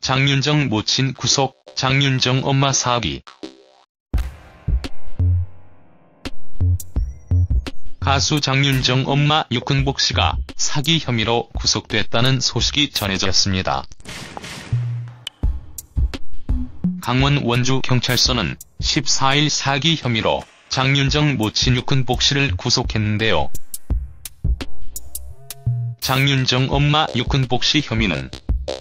장윤정 모친 구속, 장윤정 엄마 사기. 가수 장윤정 엄마 육흥복 씨가 사기 혐의로 구속됐다는 소식이 전해졌습니다. 강원 원주경찰서는 14일 사기 혐의로 장윤정 모친 육흥복 씨를 구속했는데요. 장윤정 엄마 육흥복 씨 혐의는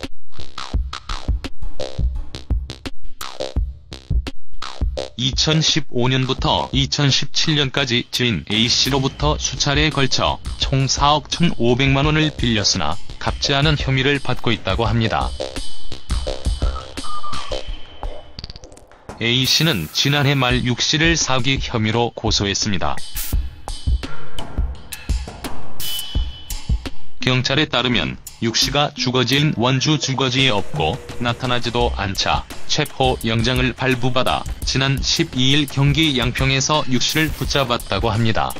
(2015년부터) 2017년까지 지인 A씨로부터 수차례에 걸쳐 총 4억 1,500만 원을 빌렸으나 갚지 않은 혐의를 받고 있다고 합니다. A씨는 지난해 말 육씨를 사기 혐의로 고소했습니다. 경찰에 따르면 육씨가 주거지인 원주 주거지에 없고 나타나지도 않자 체포영장을 발부받아 지난 12일 경기 양평에서 육씨를 붙잡았다고 합니다.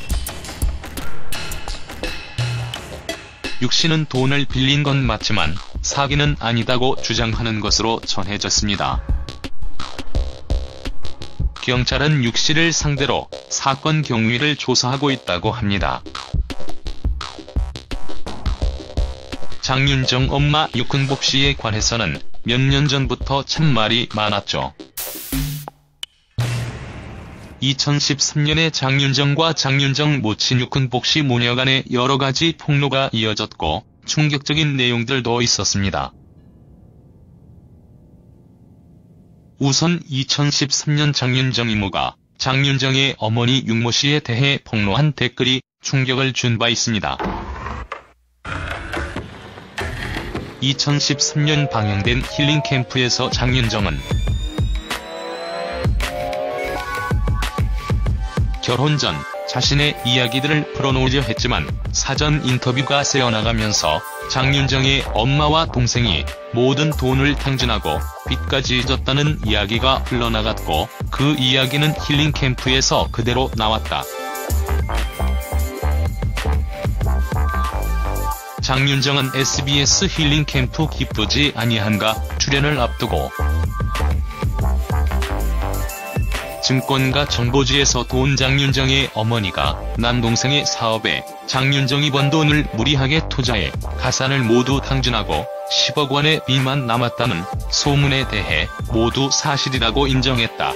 육씨는 돈을 빌린 건 맞지만 사기는 아니다고 주장하는 것으로 전해졌습니다. 경찰은 육씨를 상대로 사건 경위를 조사하고 있다고 합니다. 장윤정 엄마 육흥복 씨에 관해서는 몇 년 전부터 참 말이 많았죠. 2013년에 장윤정과 장윤정 모친 육흥복 씨 모녀 간의 여러가지 폭로가 이어졌고 충격적인 내용들도 있었습니다. 우선 2013년 장윤정 이모가 장윤정의 어머니 육모 씨에 대해 폭로한 댓글이 충격을 준 바 있습니다. 2013년 방영된 힐링캠프에서 장윤정은 결혼 전 자신의 이야기들을 풀어놓으려 했지만 사전 인터뷰가 새어나가면서 장윤정의 엄마와 동생이 모든 돈을 탕진하고 빚까지 졌다는 이야기가 흘러나갔고 그 이야기는 힐링캠프에서 그대로 나왔다. 장윤정은 SBS 힐링캠프 기쁘지 아니한가 출연을 앞두고 증권가 정보지에서 돈 장윤정의 어머니가 남동생의 사업에 장윤정이 번 돈을 무리하게 투자해 가산을 모두 탕진하고 10억 원의 빚만 남았다는 소문에 대해 모두 사실이라고 인정했다.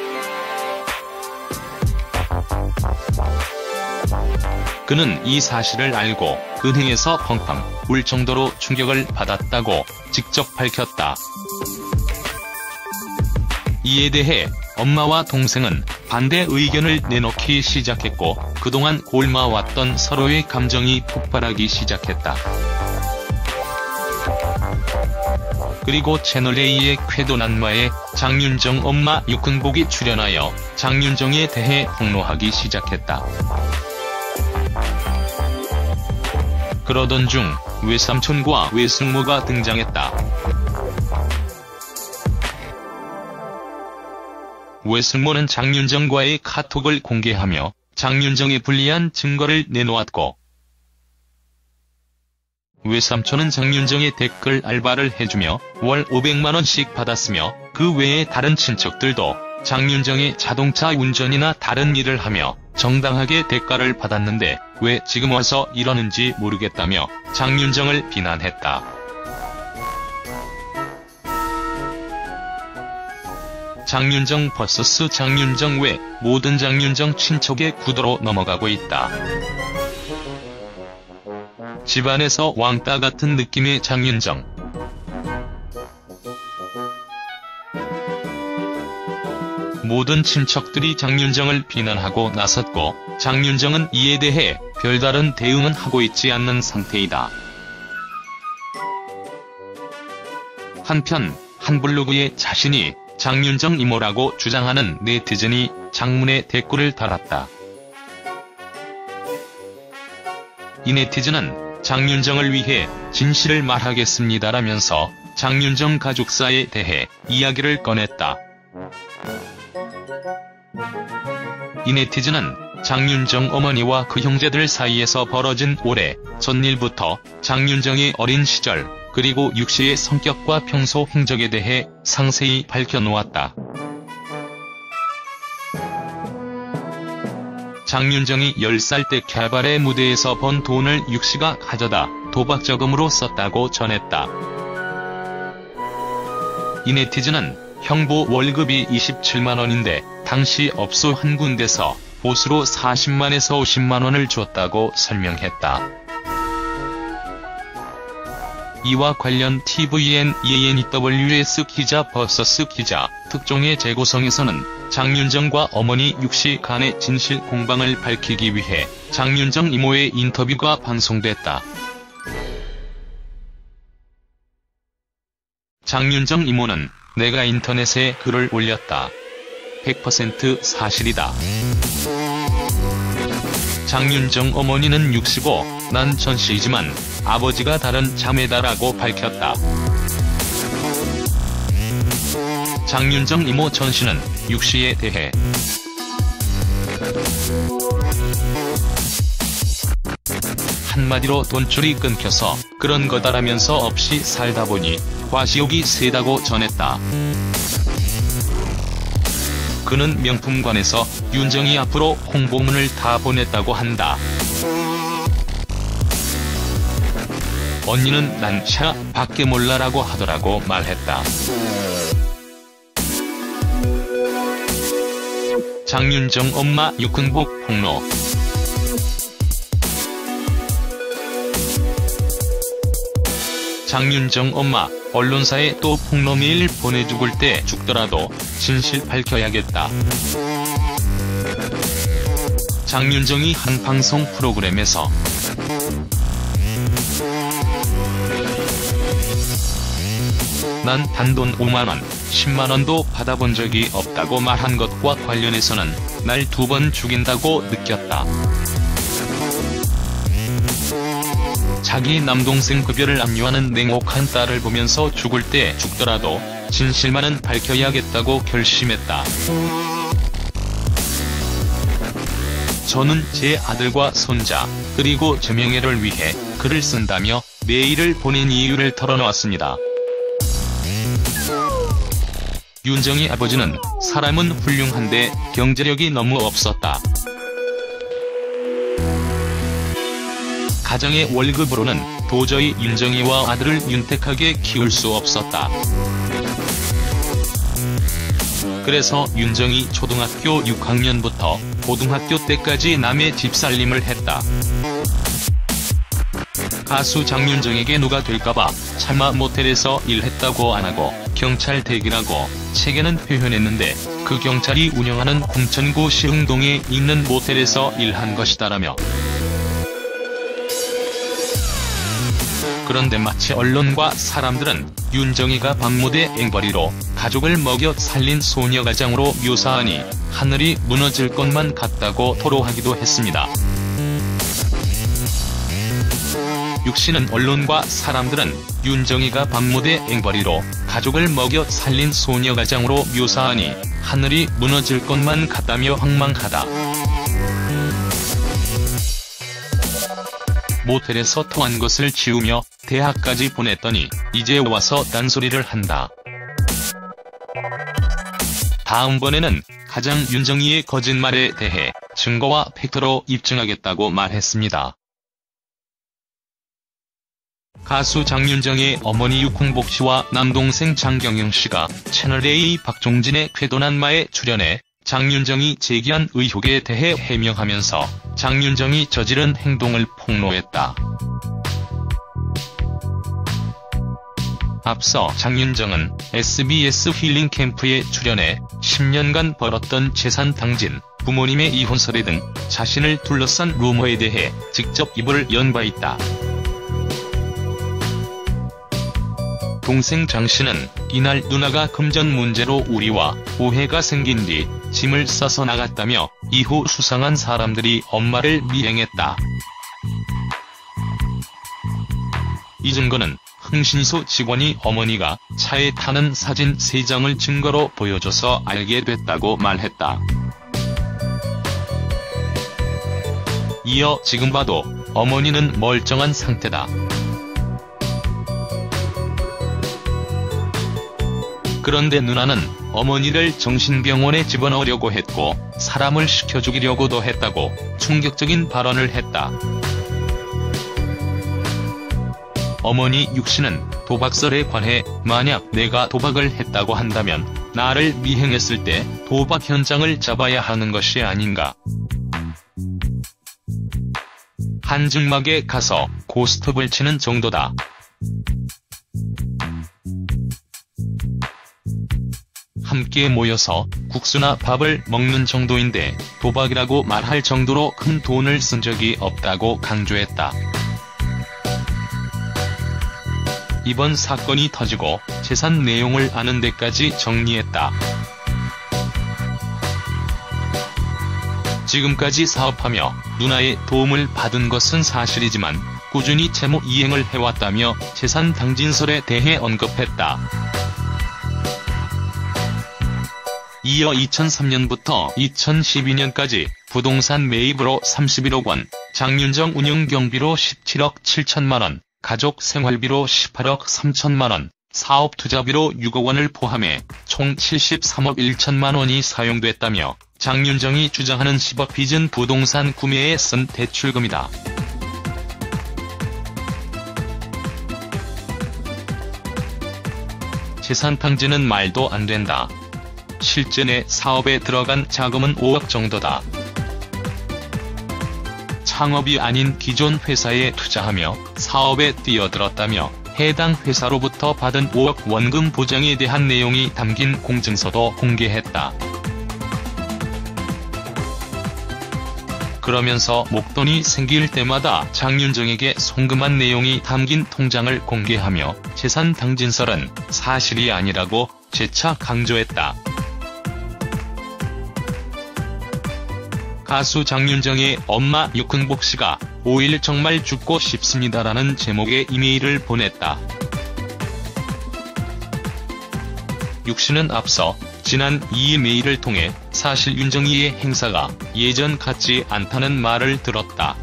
그는 이 사실을 알고 은행에서 펑펑 울 정도로 충격을 받았다고 직접 밝혔다. 이에 대해 엄마와 동생은 반대 의견을 내놓기 시작했고 그동안 곪아왔던 서로의 감정이 폭발하기 시작했다. 그리고 채널A의 쾌도난마에 장윤정 엄마 육흥복이 출연하여 장윤정에 대해 폭로하기 시작했다. 그러던 중 외삼촌과 외숙모가 등장했다. 외숙모는 장윤정과의 카톡을 공개하며 장윤정에 불리한 증거를 내놓았고 외삼촌은 장윤정의 댓글 알바를 해주며 월 500만 원씩 받았으며 그 외에 다른 친척들도 장윤정의 자동차 운전이나 다른 일을 하며 정당하게 대가를 받았는데 왜 지금 와서 이러는지 모르겠다며 장윤정을 비난했다. 장윤정 vs 장윤정 외 모든 장윤정 친척의 구도로 넘어가고 있다. 집안에서 왕따 같은 느낌의 장윤정. 모든 친척들이 장윤정을 비난하고 나섰고 장윤정은 이에 대해 별다른 대응은 하고 있지 않는 상태이다. 한편 한 블로그에 자신이 장윤정 이모라고 주장하는 네티즌이 장문의 댓글을 달았다. 이 네티즌은 장윤정을 위해 진실을 말하겠습니다라면서 장윤정 가족사에 대해 이야기를 꺼냈다. 이 네티즌은 장윤정 어머니와 그 형제들 사이에서 벌어진 오래 전 일부터 장윤정의 어린 시절, 그리고 육씨의 성격과 평소 행적에 대해 상세히 밝혀놓았다. 장윤정이 10살 때 캬바레 무대에서 번 돈을 육씨가 가져다 도박저금으로 썼다고 전했다. 이 네티즌은 형부 월급이 27만원인데 당시 업소 한 군데서 보수로 40만에서 50만원을 줬다고 설명했다. 이와 관련 tvn, ENEWS 기자 vs 기자 특종의 재구성에서는 장윤정과 어머니 육씨 간의 진실 공방을 밝히기 위해 장윤정 이모의 인터뷰가 방송됐다. 장윤정 이모는 내가 인터넷에 글을 올렸다. 100% 사실이다. 장윤정 어머니는 육씨고 난 전씨이지만 아버지가 다른 자매다라고 밝혔다. 장윤정 이모 전씨는 육씨에 대해 한마디로 돈줄이 끊겨서 그런 거다라면서 없이 살다 보니 과시욕이 세다고 전했다. 그는 명품관에서 윤정이 앞으로 홍보문을 다 보냈다고 한다. 언니는 난 샤 밖에 몰라라고 하더라고 말했다. 장윤정 엄마 육흥복 폭로. 장윤정 엄마, 언론사에 또 폭로 메일 보내 죽을 때 죽더라도 진실 밝혀야겠다. 장윤정이 한 방송 프로그램에서 난 단돈 5만원, 10만원도 받아본 적이 없다고 말한 것과 관련해서는 날 2번 죽인다고 느꼈다. 자기 남동생 급여를 압류하는 냉혹한 딸을 보면서 죽을 때 죽더라도 진실만은 밝혀야겠다고 결심했다. 저는 제 아들과 손자, 그리고 제 명예를 위해 글을 쓴다며 메일을 보낸 이유를 털어놓았습니다. 윤정이 아버지는 사람은 훌륭한데 경제력이 너무 없었다. 가정의 월급으로는 도저히 윤정이와 아들을 윤택하게 키울 수 없었다. 그래서 윤정이 초등학교 6학년부터 고등학교 때까지 남의 집살림을 했다. 가수 장윤정에게 누가 될까봐 차마 모텔에서 일했다고 안하고 경찰 대기라고 책에는 표현했는데 그 경찰이 운영하는 공천구 시흥동에 있는 모텔에서 일한 것이다라며. 그런데 마치 언론과 사람들은 윤정이가 밤무대 앵벌이로 가족을 먹여 살린 소녀가장으로 묘사하니 하늘이 무너질 것만 같다고 토로하기도 했습니다. 육씨는 언론과 사람들은 윤정이가 밤무대 앵벌이로 가족을 먹여 살린 소녀가장으로 묘사하니 하늘이 무너질 것만 같다며 황망하다. 모텔에서 통한 것을 지우며 대학까지 보냈더니 이제 와서 딴소리를 한다. 다음번에는 가장 윤정이의 거짓말에 대해 증거와 팩트로 입증하겠다고 말했습니다. 가수 장윤정의 어머니 육흥복 씨와 남동생 장경영 씨가 채널A 박종진의 쾌도난마에 출연해 장윤정이 제기한 의혹에 대해 해명하면서 장윤정이 저지른 행동을 폭로했다. 앞서 장윤정은 SBS 힐링 캠프에 출연해 10년간 벌었던 재산 탕진, 부모님의 이혼설에 등 자신을 둘러싼 루머에 대해 직접 입을 연 바 있다. 동생 장 씨는 이날 누나가 금전 문제로 우리와 오해가 생긴 뒤 짐을 싸서 나갔다며 이후 수상한 사람들이 엄마를 미행했다. 이 증거는 흥신소 직원이 어머니가 차에 타는 사진 3장을 증거로 보여줘서 알게 됐다고 말했다. 이어 지금 봐도 어머니는 멀쩡한 상태다. 그런데 누나는 어머니를 정신병원에 집어넣으려고 했고 사람을 시켜 죽이려고도 했다고 충격적인 발언을 했다. 어머니 육씨는 도박설에 관해 만약 내가 도박을 했다고 한다면 나를 미행했을 때 도박 현장을 잡아야 하는 것이 아닌가. 한증막에 가서 고스톱을 치는 정도다. 함께 모여서 국수나 밥을 먹는 정도인데 도박이라고 말할 정도로 큰 돈을 쓴 적이 없다고 강조했다. 이번 사건이 터지고 재산 내용을 아는 데까지 정리했다. 지금까지 사업하며 누나의 도움을 받은 것은 사실이지만 꾸준히 채무 이행을 해왔다며 재산 당진설에 대해 언급했다. 이어 2003년부터 2012년까지 부동산 매입으로 31억 원, 장윤정 운영 경비로 17억 7천만 원, 가족 생활비로 18억 3천만 원, 사업 투자비로 6억 원을 포함해 총 73억 1천만 원이 사용됐다며 장윤정이 주장하는 10억 빚은 부동산 구매에 쓴 대출금이다. 재산 탕진은 말도 안 된다. 실제 내 사업에 들어간 자금은 5억 정도다. 창업이 아닌 기존 회사에 투자하며 사업에 뛰어들었다며 해당 회사로부터 받은 5억 원금 보장에 대한 내용이 담긴 공증서도 공개했다. 그러면서 목돈이 생길 때마다 장윤정에게 송금한 내용이 담긴 통장을 공개하며 재산 당진설은 사실이 아니라고 재차 강조했다. 가수 장윤정의 엄마 육흥복 씨가 5일 정말 죽고 싶습니다라는 제목의 이메일을 보냈다. 육 씨는 앞서 지난 2일 메일을 통해 사실 윤정이의 행사가 예전 같지 않다는 말을 들었다.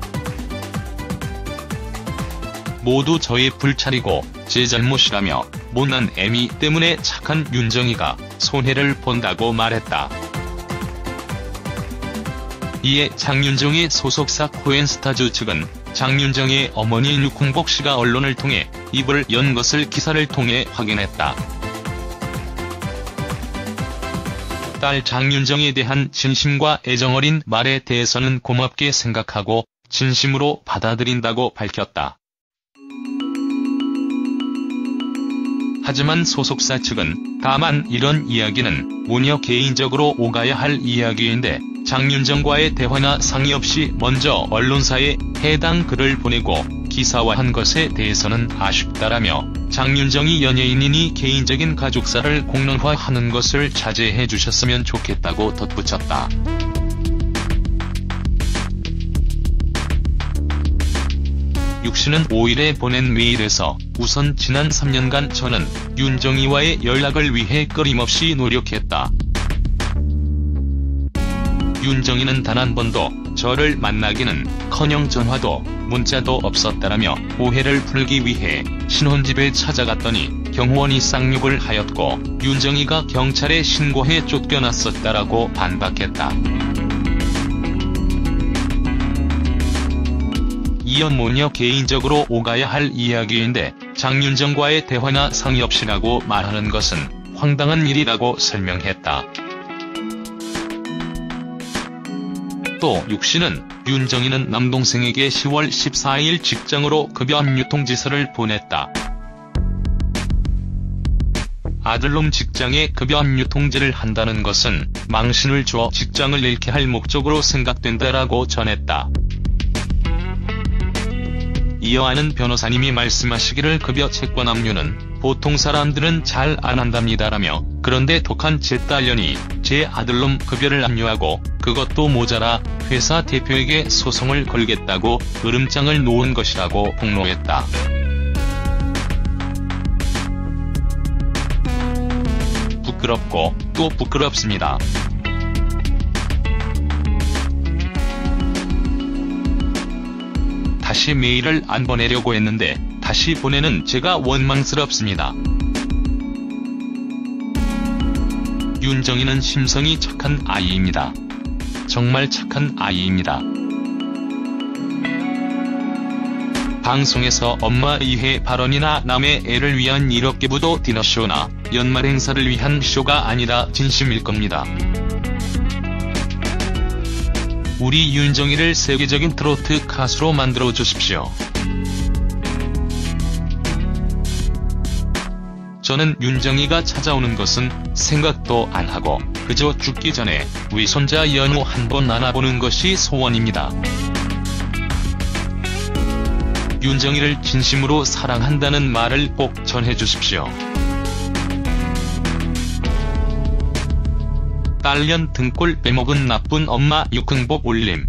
모두 저의 불찰이고 제 잘못이라며 못난 애미 때문에 착한 윤정이가 손해를 본다고 말했다. 이에 장윤정의 소속사 코엔스타즈 측은 장윤정의 어머니 육흥복 씨가 언론을 통해 입을 연 것을 기사를 통해 확인했다. 딸 장윤정에 대한 진심과 애정어린 말에 대해서는 고맙게 생각하고 진심으로 받아들인다고 밝혔다. 하지만 소속사 측은 다만 이런 이야기는 무려 개인적으로 오가야 할 이야기인데 장윤정과의 대화나 상의 없이 먼저 언론사에 해당 글을 보내고 기사화한 것에 대해서는 아쉽다라며 장윤정이 연예인이니 개인적인 가족사를 공론화하는 것을 자제해 주셨으면 좋겠다고 덧붙였다. 육 씨는 5일에 보낸 메일에서 우선 지난 3년간 저는 윤정이와의 연락을 위해 끊임없이 노력했다. 윤정이는 단 한 번도 저를 만나기는커녕 전화도 문자도 없었다라며 오해를 풀기 위해 신혼집에 찾아갔더니 경호원이 쌍욕을 하였고 윤정이가 경찰에 신고해 쫓겨났었다라고 반박했다. 이어 모녀 개인적으로 오가야 할 이야기인데 장윤정과의 대화나 상의 없이라고 말하는 것은 황당한 일이라고 설명했다. 또 육 씨는 윤정이는 남동생에게 10월 14일 직장으로 급여 압류 통지서를 보냈다. 아들놈 직장에 급여 압류 통지를 한다는 것은 망신을 줘 직장을 잃게 할 목적으로 생각된다라고 전했다. 이어 아는 변호사님이 말씀하시기를 급여 채권 압류는 보통 사람들은 잘 안 한답니다라며 그런데 독한 제 딸년이 제 아들놈 급여를 압류하고 그것도 모자라 회사 대표에게 소송을 걸겠다고 으름장을 놓은 것이라고 폭로했다. 부끄럽고 또 부끄럽습니다. 다시 메일을 안 보내려고 했는데 다시 보내는 제가 원망스럽습니다. 윤정이는 심성이 착한 아이입니다. 정말 착한 아이입니다. 방송에서 엄마 이해 발언이나 남의 애를 위한 1억 개부도 디너쇼나 연말 행사를 위한 쇼가 아니라 진심일 겁니다. 우리 윤정이를 세계적인 트로트 가수로 만들어 주십시오. 저는 윤정이가 찾아오는 것은 생각도 안 하고 그저 죽기 전에 위손자 연우 한번 안아보는 것이 소원입니다. 윤정이를 진심으로 사랑한다는 말을 꼭 전해주십시오. 딸년 등골 빼먹은 나쁜 엄마 6흥복 올림.